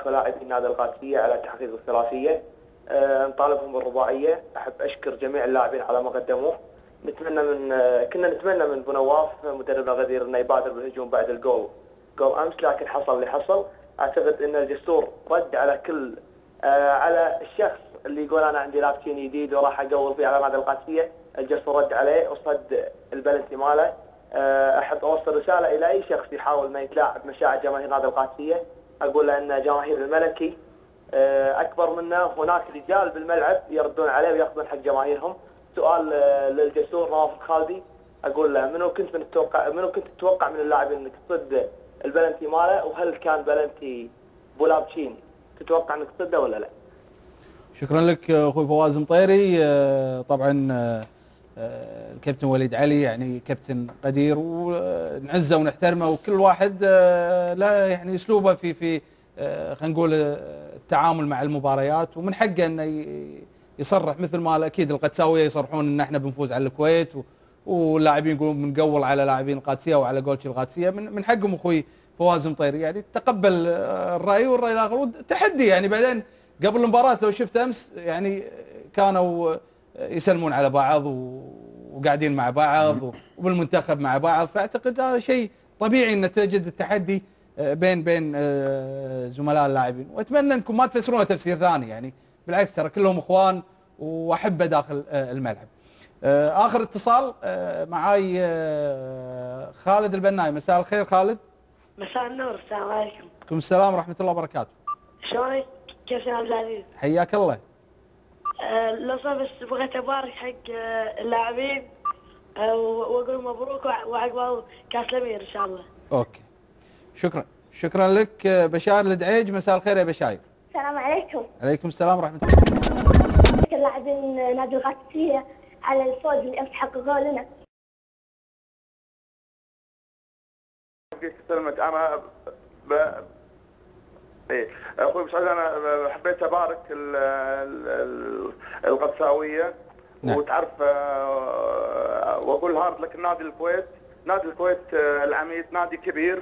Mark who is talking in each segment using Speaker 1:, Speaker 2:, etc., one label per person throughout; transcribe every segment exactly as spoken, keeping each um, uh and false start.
Speaker 1: كافه لاعبين نادي القادسيه على تحقيق الثلاثيه. أه نطالبهم بالرباعيه. احب اشكر جميع اللاعبين على ما قدموه. نتمنى من أه كنا نتمنى من بنواف مدرب الغدير انه يبادر بالهجوم بعد الجول جول امس، لكن حصل اللي حصل. اعتقد ان الجسور رد على كل أه على الشخص اللي يقول انا عندي لاعبين جديد وراح اقول فيه على نادي القادسيه. الجسور رد عليه وصد البلنتي ماله. احب اوصل رساله الى اي شخص يحاول ما يتلاعب مشاعر جماهير نادي القادسيه. اقول له ان جماهير الملكي اكبر منا، هناك رجال بالملعب يردون عليه وياخذون حق جماهيرهم. سؤال للجسور نواف الخالدي، اقول له منو كنت من تتوقع منو كنت تتوقع من اللاعبين انك تصد البلنتي ماله، وهل كان بلنتي بولابتشين تتوقع انك تصده ولا لا؟
Speaker 2: شكرا لك اخوي فواز مطيري. طبعا الكابتن وليد علي يعني كابتن قدير ونعزه ونحترمه، وكل واحد له يعني اسلوبه في في خلينا نقول التعامل مع المباريات، ومن حقه انه يصرح مثل ما اكيد القدساويه يصرحون ان احنا بنفوز على الكويت، واللاعبين يقولون بنقول على لاعبين القادسيه وعلى جولتشي القادسيه. من من حقهم اخوي فواز مطيري يعني تقبل الراي والراي الاخر وتحدي. يعني بعدين قبل المباراه لو شفت امس يعني كانوا يسلمون على بعض وقاعدين مع بعض وبالمنتخب مع بعض، فاعتقد هذا شيء طبيعي ان تجد التحدي بين بين زملاء اللاعبين، واتمنى انكم ما تفسرونه تفسير ثاني. يعني بالعكس ترى كلهم اخوان واحبه داخل الملعب. اخر اتصال معاي خالد البناي. مساء الخير خالد.
Speaker 3: مساء النور. السلام عليكم.
Speaker 2: وعليكم السلام ورحمه الله وبركاته.
Speaker 3: شلونك كابتن عبد العزيز؟
Speaker 2: حياك الله.
Speaker 3: أه لو صار بس بغيت ابارك حق اللاعبين أه واقول مبروك وعقبال كاس الامير ان شاء الله.
Speaker 2: اوكي شكرا شكرا لك. بشار الدعيج. مساء الخير يا بشاير.
Speaker 4: السلام عليكم.
Speaker 2: عليكم السلام ورحمه الله.
Speaker 4: اللاعبين نادي القادسيه على الفوز اللي امس حققوه لنا.
Speaker 1: سلمت انا ب... ايه اخوي مش عايز، انا حبيت ابارك القدساويه. نعم. وتعرف واقول هارد لك نادي الكويت. نادي الكويت العميد نادي كبير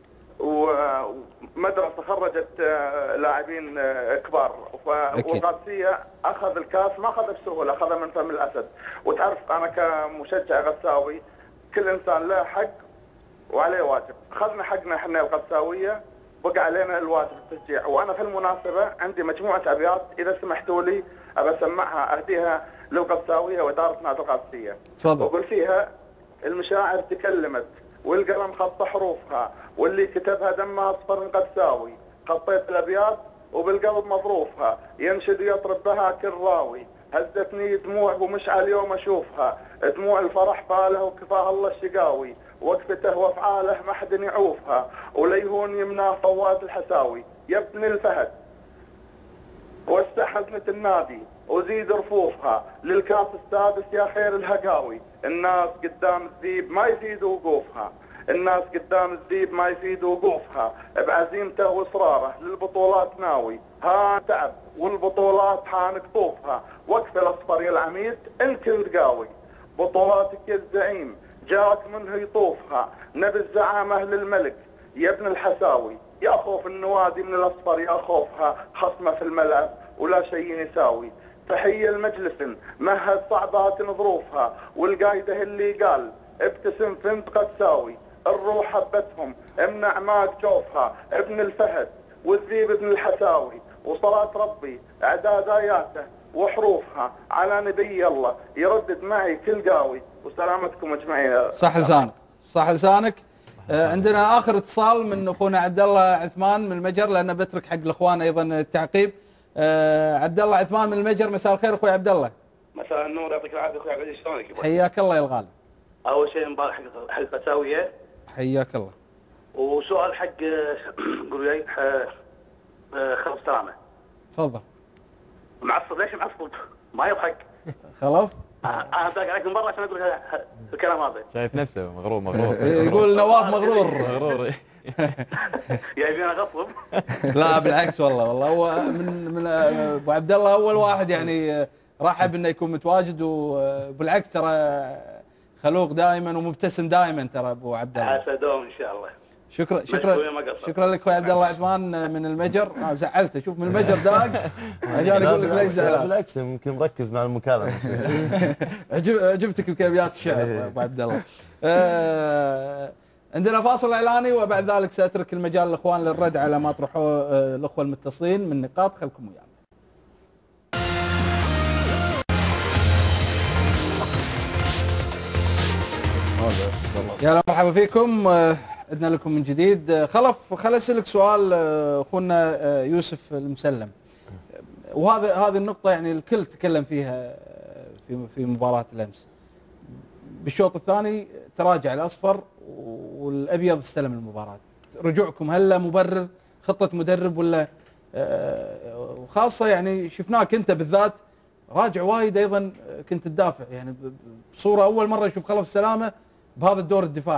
Speaker 1: ومدرسه خرجت لاعبين كبار، والقادسيه اخذ الكاس ما اخذه بسهوله، اخذه من فم الاسد. وتعرف انا كمشجع قدساوي كل انسان له حق وعليه واجب. اخذنا حقنا احنا القدساويه، بقى علينا الواجب التشجيع. وانا في المناسبه عندي مجموعه ابيات اذا سمحتوا لي ابى اسمعها اهديها للقدساويه واداره نادي القادسيه.
Speaker 2: تفضل.
Speaker 1: واقول فيها المشاعر تكلمت والقلم خط حروفها، واللي كتبها دمها اصفر من قدساوي. خطيت الابيات وبالقلب مظروفها، ينشد ويطرب بها كل راوي. هزتني دموع ومشعل يوم اشوفها، دموع الفرح فاله وكفاه الله الشقاوي. وقفته وافعاله ما حد يعوفها، وليهون يمناه فواز الحساوي. يا ابن الفهد وسع حزمة النادي وزيد رفوفها، للكاس السادس يا خير الهقاوي. الناس قدام الذيب ما يفيد وقوفها، الناس قدام الذيب ما يفيد وقوفها. بعزيمته واصراره للبطولات ناوي، ها تعب والبطولات حان قطوفها. وقف الاصفر يا العميد انت القاوي، بطولاتك يا الزعيم جاك منه يطوفها. نبي الزعامه للملك يا ابن الحساوي، يا خوف النوادي من الاصفر يا خوفها. خصمه في الملعب ولا شيء يساوي. تحيه لمجلس مهد صعبات ظروفها، والقايده اللي قال ابتسم فهمت قدساوي. الروح حبتهم امنع ما تشوفها. ابن الفهد والذيب ابن الحساوي، وصلاة ربي اعداد اياته وحروفها على نبي الله يردد معي كل قاوي. وسلامتكم اجمعين.
Speaker 2: صح لسانك صح لسانك. آه عندنا اخر اتصال من اخونا عبد الله عثمان من المجر، لانه بترك حق الاخوان ايضا التعقيب. آه عبد الله عثمان من المجر. مساء الخير اخوي عبد الله.
Speaker 5: مساء النور يعطيك العافيه اخوي عبد. شلونك؟
Speaker 2: حياك الله يا الغالي.
Speaker 5: اول شيء مبارك حق حق القدساويه.
Speaker 2: حياك الله.
Speaker 5: وسؤال حق قولوا لي خلف سلامه.
Speaker 2: تفضل.
Speaker 5: معصب ليش معصب؟ ما يضحك.
Speaker 2: خلف؟
Speaker 5: انا اتذكر عليك مره عشان اقول الكلام هذا.
Speaker 6: شايف نفسه مغرور مغرور.
Speaker 2: يقول نواف مغرور.
Speaker 6: مغرور.
Speaker 5: يبينا غصب.
Speaker 2: لا بالعكس والله والله هو من من ابو عبد الله اول واحد يعني رحب انه يكون متواجد، وبالعكس ترى خلوق دائما ومبتسم دائما ترى ابو عبد الله.
Speaker 5: عسى دوم ان شاء الله.
Speaker 2: شكرا شكرا شكرا لك اخوي عبد الله عثمان من المجر. آه زعلته، شوف من المجر داق عشان يقول لك ليش زعلان.
Speaker 6: بالعكس يمكن مركز مع المكالمه.
Speaker 2: عجبتك بكيفيات الشعر ابو عبد الله. آه عندنا فاصل اعلاني وبعد ذلك ساترك المجال للاخوان للرد على ما طرحوه آه الاخوه المتصلين من نقاط. خلكم ويانا. يا مرحبا فيكم. عدنا لكم من جديد. خلف خل اسالك سؤال اخونا يوسف المسلم، وهذا هذه النقطه يعني الكل تكلم فيها في في مباراه الامس. بالشوط الثاني تراجع الاصفر والابيض استلم المباراه. رجوعكم هل له مبرر خطه مدرب ولا وخاصه يعني شفناك انت بالذات راجع وايد، ايضا كنت تدافع يعني بصوره اول مره نشوف خلف السلامه بهذا الدور الدفاعي.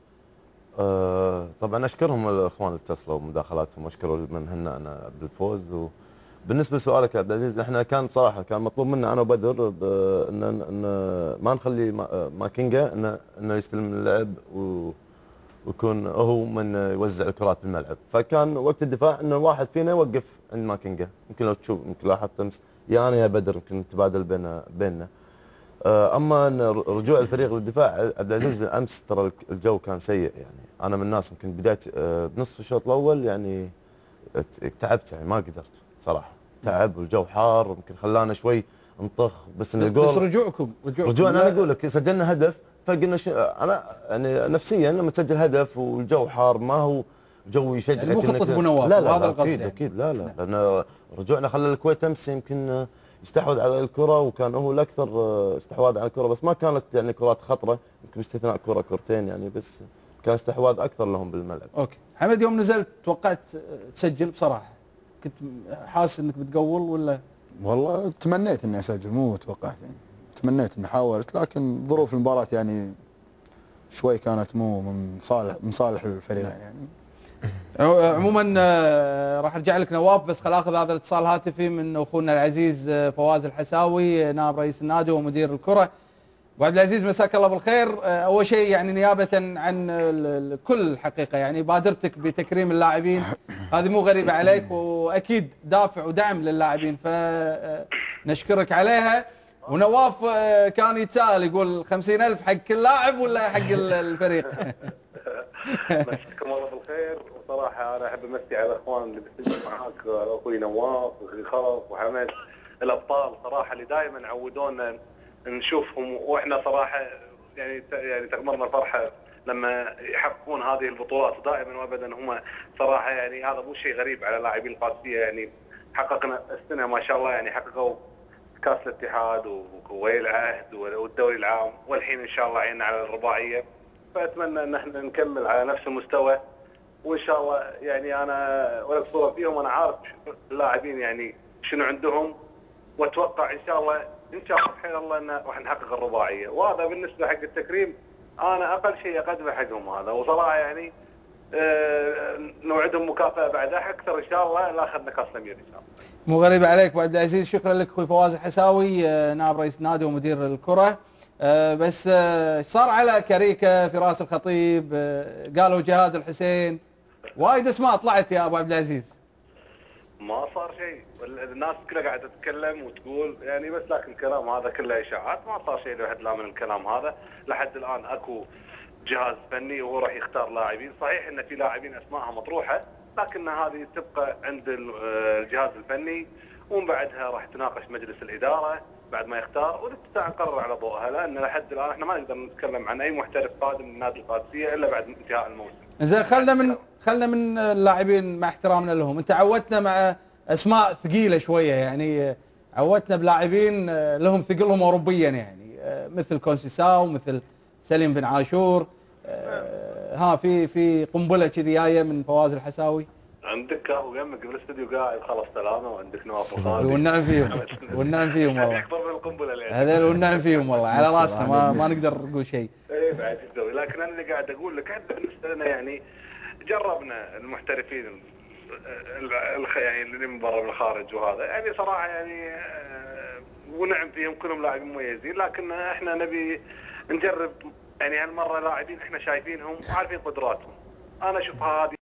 Speaker 6: أه طبعا اشكرهم الاخوان اللي اتصلوا بمداخلاتهم واشكروا من هنا بالفوز. وبالنسبه لسؤالك يا عبد العزيز، احنا كان صراحه كان مطلوب منا انا وبدر ان ان ما نخلي ماكينجا انه انه يستلم اللعب ويكون هو من يوزع الكرات بالملعب. فكان وقت الدفاع انه واحد فينا يوقف عند ماكينجا. يمكن لو تشوف يمكن لاحظت امس يا انا يا بدر يمكن تبادل بين بيننا. اما ان رجوع الفريق للدفاع عبد العزيز امس ترى الجو كان سيء. يعني انا من الناس يمكن بدايه بنصف الشوط الاول يعني تعبت، يعني ما قدرت صراحه. تعب والجو حار يمكن خلانا شوي نطخ. بس ان الجول
Speaker 2: بس رجوعكم رجوعكم
Speaker 6: رجوعنا انا اقول لك سجلنا هدف فقلنا ش... انا يعني نفسيا لما تسجل هدف والجو حار ما هو جو يشجعك
Speaker 2: يعني مو خطه ابو
Speaker 6: نواف. لا لا,
Speaker 2: لا
Speaker 6: لا اكيد اكيد لا لا لان رجوعنا خلى الكويت امس يمكن يستحوذ على الكره وكان هو الاكثر استحواذ على الكره، بس ما كانت يعني كرات خطره يمكن باستثناء كره كرتين يعني، بس كان استحواذ اكثر لهم بالملعب.
Speaker 2: اوكي حمد، يوم نزلت توقعت تسجل بصراحه؟ كنت حاسس انك بتقول ولا؟
Speaker 7: والله تمنيت اني اسجل مو توقعت يعني. تمنيت اني حاولت لكن ظروف المباراه يعني شوي كانت مو من صالح من صالح الفريقين يعني.
Speaker 2: عموما راح ارجع لك نواف، بس خل اخذ هذا الاتصال هاتفي من اخونا العزيز فواز الحساوي نائب رئيس النادي ومدير الكره. ابو عبد العزيز مساك الله بالخير. اول شيء يعني نيابه عن الكل الحقيقه يعني بادرتك بتكريم اللاعبين هذه مو غريبه عليك، واكيد دافع ودعم للاعبين فنشكرك عليها. ونواف كان يتساءل يقول خمسين ألف حق كل لاعب ولا حق الفريق؟
Speaker 5: مساكم الله بالخير. وصراحه انا احب امسي على الاخوان اللي بيسجلوا معاك، اخوي نواف واخوي خلف وحمد الابطال صراحه اللي دائما عودونا نشوفهم، واحنا صراحه يعني يعني تغمرنا الفرحه لما يحققون هذه البطولات دائما وابدا. هم صراحه يعني هذا مو شيء غريب على لاعبين القادسيه، يعني حققنا السنه ما شاء الله يعني حققوا كاس الاتحاد وولي العهد والدوري العام، والحين ان شاء الله عيننا على الرباعيه. فاتمنى ان احنا نكمل على نفس المستوى، وان شاء الله يعني انا ولا صوره فيهم انا عارف اللاعبين يعني شنو عندهم، واتوقع ان شاء الله ان شاء الله بحول الله ان راح نحقق الرباعيه. وهذا بالنسبه حق التكريم انا اقل شيء اقدمه حقهم هذا، وصراحه يعني أه نوعدهم مكافاه بعدها اكثر ان شاء الله لا اخذنا كاس الامير ان شاء الله.
Speaker 2: مو غريب عليك ابو عبد العزيز. شكرا لك اخوي فواز الحساوي نائب رئيس النادي ومدير الكره. أه بس أه صار على كريكه فراس الخطيب، أه قالوا جهاد الحسين، وايد اسماء طلعت يا ابو عبد العزيز.
Speaker 5: ما صار شيء، الناس كلها قاعده تتكلم وتقول يعني، بس لكن الكلام هذا كله اشاعات، ما صار شيء لحد الان من الكلام هذا. لحد الان اكو جهاز فني وهو راح يختار لاعبين. صحيح ان في لاعبين اسمائها مطروحه، لكن هذه تبقى عند الجهاز الفني، ومن بعدها راح تناقش مجلس الاداره بعد ما يختار، ونستطيع نقرر على ضوءها، لان لحد الان احنا ما نقدر نتكلم عن اي محترف قادم من نادي القادسيه الا بعد انتهاء الموسم.
Speaker 2: زين خلنا من خلنا من اللاعبين مع احترامنا لهم، انت عودتنا مع اسماء ثقيله شويه يعني، عودتنا بلاعبين لهم ثقلهم اوروبيا يعني مثل كونسيساو مثل سليم بن عاشور. ها في في قنبله كذي جايه من فواز الحساوي؟
Speaker 5: عندك كاهو يمك بالاستوديو قاعد خلص سلامه، وعندك نواف وخالد
Speaker 2: والنعم فيهم والنعم فيهم والله.
Speaker 5: اكبر من القنبله اللي
Speaker 2: هذول والنعم فيهم والله على راسنا، ما, ما نقدر نقول شيء.
Speaker 5: اي بعد تسوي، لكن انا اللي قاعد اقول لك حتى بالنسبه لنا يعني جربنا المحترفين يعني اللي من برا من الخارج وهذا يعني صراحه يعني ونعم فيهم كلهم لاعبين مميزين، لكن احنا نبي نجرب يعني هالمره لاعبين احنا شايفينهم وعارفين قدراتهم. انا اشوفها هذه